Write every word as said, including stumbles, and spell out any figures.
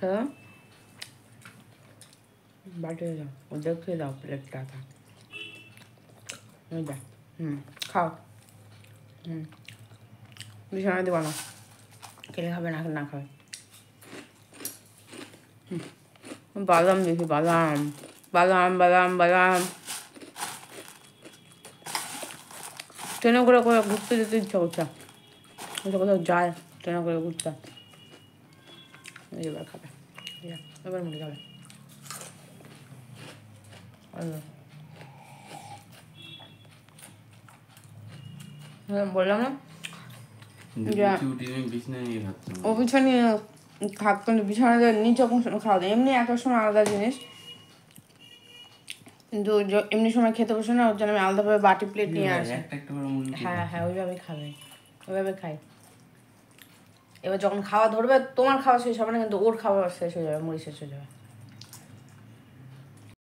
খেয়ে বাটি দাও, ও দেখতে দাও প্লেটটা। যা হুম খাও। হুম বিছানা দেবো না, খেলে খাবে না না খাবে। বাদাম দেখি, বাদাম বাদাম বাদাম বাদাম ট্রেনে করে করে ঘুরতে যেতে ইচ্ছা করছে, কোথাও যায় ট্রেনে করে ঘুরতে। এবার খাবে, এবার মুড়ি খাবে। বললাম না ও বিছানি খাতো না, বিছানাতে নিচে কোনো সময় খাওয়া যায়, এমনি একটা সময় আলাদা জিনিস, কিন্তু এমনি সময় খেতে বসে না, ওর জন্য আমি আলাদাভাবে বাটি প্লেট নিয়ে আসি। হ্যাঁ হ্যাঁ ওইভাবে খাবে, ওইভাবে খাই। এবার যখন খাওয়া ধরবে তোমার খাওয়া শেষ হবে না, কিন্তু ওর খাওয়া শেষ হয়ে যাবে, মুড়ি শেষ হয়ে যাবে।